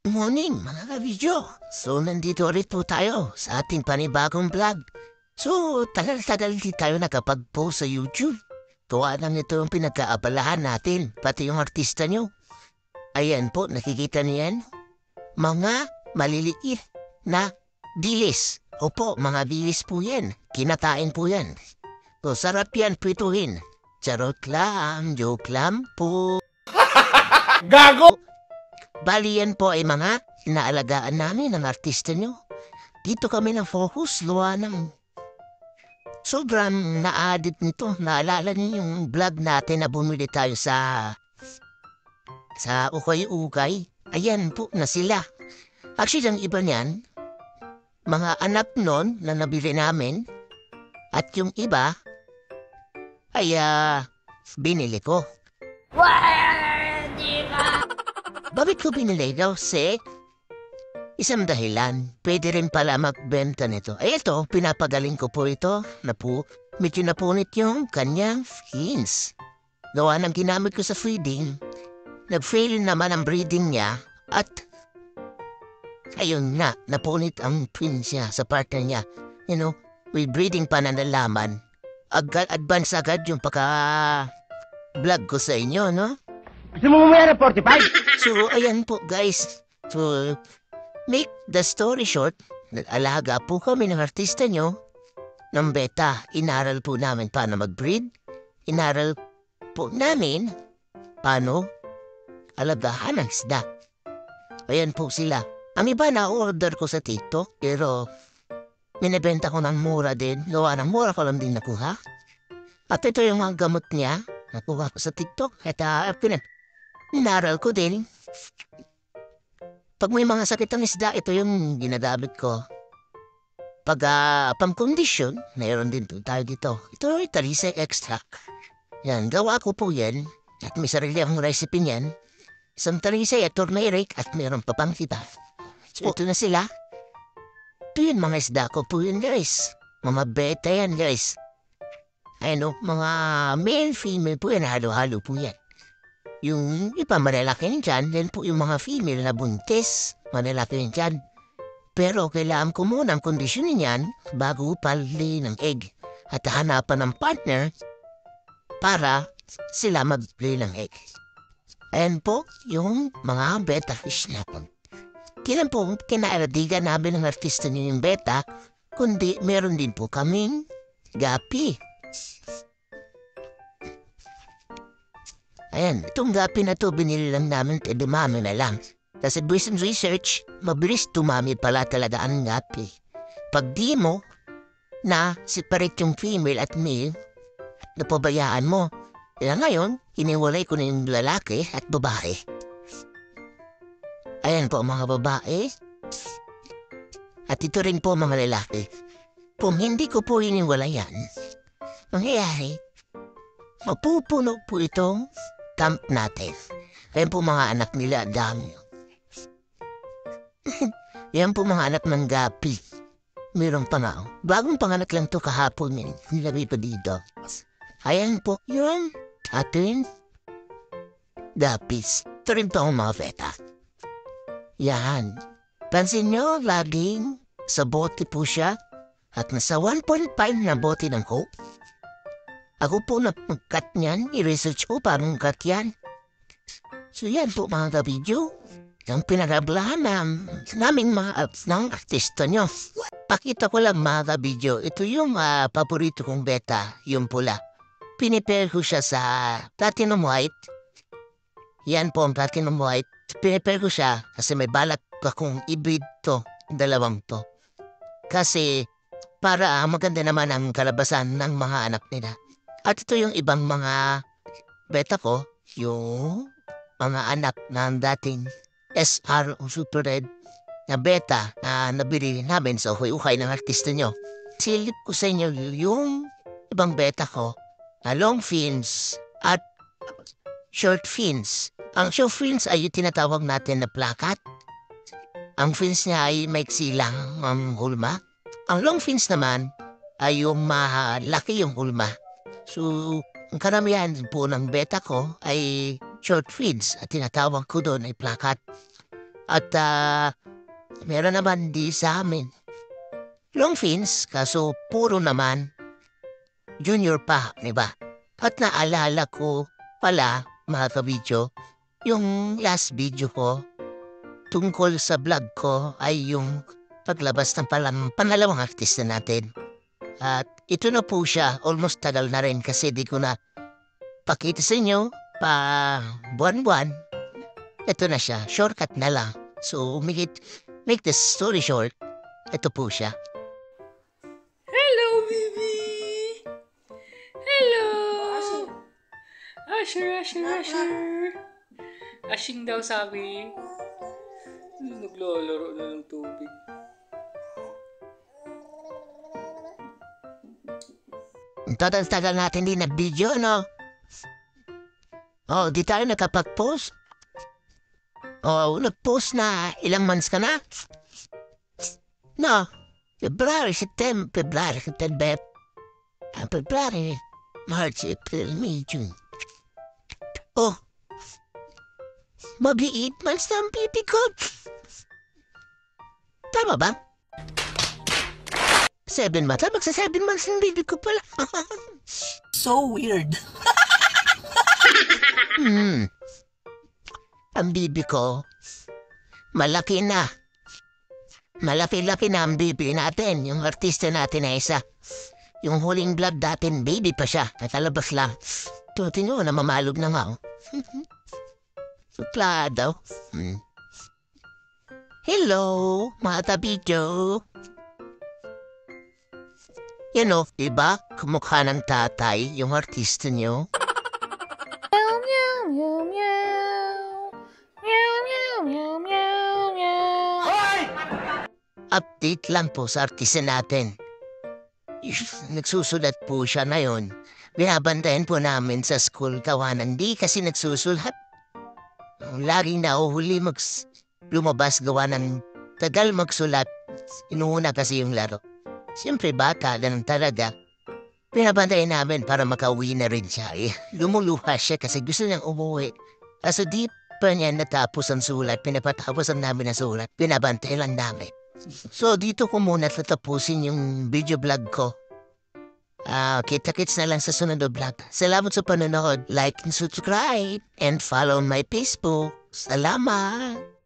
Morning mga ka-video! So nandito ulit po tayo sa ating panibagong vlog. So tagal-tagal di tayo nakapag-post sa YouTube. Tuwa lang ito yung pinagkaabalahan natin, pati yung artista nyo. Ayan po, nakikita niyan. Mga maliliit na dilis. Opo, mga dilis po yan. Kinatain po yan. So sarap yan pituhin. Charot lang, joke lang po. Gago! Bali yan po ay mga inaalagaan namin ng artista nyo. Dito kami ng focus, luwa ng sobrang na-addict nito. Naalala niyo yung vlog natin na bumili tayo sa Ukay-Ukay. Ayan po na sila. Actually, ang iba niyan, mga anak nun na nabili namin. At yung iba, ay binili ko. Bakit ko binili daw? Isang dahilan. Pwede rin pala magbenta nito. Ay ito, pinapagaling ko po ito. Medyo napunit yung kanyang fins. Gawa ng ginamit ko sa feeding. Nag-fail naman ang breeding niya. At ayun na, napunit ang fins niya sa partner niya. You know, with breeding pa na nalaman. Advance agad yung paka-vlog ko sa inyo, no? Gusto mo mamaya ng 45? So, ayan po guys. So, make the story short, nag-alaga po kami ng artista nyo ng beta. Inaral po namin paano mag-breed. Inaral po namin paano alagahan ng isda. Ayan po sila. Ang iba na-order ko sa TikTok, pero minibenta ko ng mura din. Gawa ng mura ko lang din nakuha. At ito yung mga gamot niya. Nakuha ko sa TikTok. At inaral ko din. Pag may mga sakit ang isda, ito yung ginagamit ko. Pag pang-condition, mayroon din po tayo dito. Ito yung talisay extract. Yan, gawa ko po yan. At may sarili akong recipe niyan. Isang talisay at turmeric at mayroon pa pang iba. So, ito na sila. Ito yun mga isda ko po yun guys. Mga beta yan guys. Ano, mga male, female po yan. Halo-halo po yan. Yung iba malalaki rin dyan, then po yung mga female na buntis, malalaki rin dyan. Pero kailangan ko muna ang kondisyonin yan bago pali ng egg. At hanapan ng partner para sila mag-play ng egg. Ayan po yung mga beta fish natin. Kailan po kinaaradigan namin ng artista niyo yung beta, kundi meron din po kaming gapi. Ayan, itong gapi na to binili lang namin kay dumami na lang. Kasi based on research, mabilis tumami pala talaga ang gapi. Pag di mo na separate yung female at male, napabayaan mo. Kaya ngayon, hiniwalay ko na yung lalaki at babae. Ayan po mga babae. At ito rin po mga lalaki. Kung hindi ko po hiniwalayan, mangyayari, mapupuno po itong camp natin. Ayan po mga anak nila, dami. Yan po mga anak ng gapi. Meron pa nga. Bagong panganak lang to kahapon yun. Nilagay pa dito. Ayan po yun. Atin. Gapis. Ito rin po ang mga beta. Yan. Pansin nyo, laging sa bote po siya. At nasa 1.5 na bote ng Coke. Ako po nag-cut niyan, i-research ko paano cut yan. So yan po mga ka-video, yung pinagablahan naming mga ng artista nyo. Pakita ko lang mga ka-video, ito yung paborito kong beta, yung pula. Pinipare ko siya sa platinum white. Yan po ang platinum white. Pinipare ko siya kasi may balak akong i-breed to, dalawang to. Kasi para maganda naman ang kalabasan ng mga anak nila. At ito yung ibang mga beta ko, yung mga anak ng dating SR o Super Red na beta na nabili namin sa ukay-ukay ng artista nyo. Silip ko sa inyo yung ibang beta ko na long fins at short fins. Ang short fins ay yung tinatawag natin na plakat. Ang fins niya ay maiksi lang ang hulma. Ang long fins naman ay yung malaki yung hulma. So, ang karamihan po ng beta ko ay short feeds at tinatawag ko doon ay plakat. At meron naman di sa amin. Long fins, kaso puro naman junior pa, di ba? At naalala ko pala, mga kabidyo, yung last video ko tungkol sa vlog ko ay yung paglabas ng pangalawang artista natin. At ito na po siya, almost tagal na rin kasi di ko na pakita sa inyo pa buwan-buwan. Ito na siya, shortcut na lang. So, make this story short, ito po siya. Hello, baby! Hello! Asher. Ashing daw sabi. Naglalaro na ng tubig. Tagal-tagal natin din nag-video, no? Oh, di tayo nakapag-post? Oh, nag-post na ilang months ka na? No, February, March, April, May, June. Oh, mag-8 months na ang baby ko. Tama ba? 7 months. Magsa 7 months ang baby ko pala. So weird. Ang baby ko, malaki na. Malaki-laki na ang baby natin. Yung artista natin na isa. Yung huling vlog natin, baby pa siya. Natalabas lang. Tingnan na mamalog na nga. Suklado. Hello, mga kabidyo. Yan o, diba? Kumukha ng tatay, yung artista niyo. Update lang po sa artista natin. Nagsusulat po siya ngayon. Binabantayan po namin sa school kawanan. Di kasi nagsusulat. Laging nahuhuli lumabas gawa ng tagal magsulat. Inuuna kasi yung laro. Siyempre bata, ganun talaga. Binabantayan namin para makauwi na rin siya. Lumuluha siya kasi gusto niyang umuwi. Kaso di pa niya natapos ang sulat. Pinapatapusan namin ang sulat. Binabantayan lang namin. So, dito ko muna tatapusin yung video vlog ko. Kita-kits na lang sa sunod na vlog. Salamat sa panonood. Like and subscribe. And follow my Facebook. Salamat!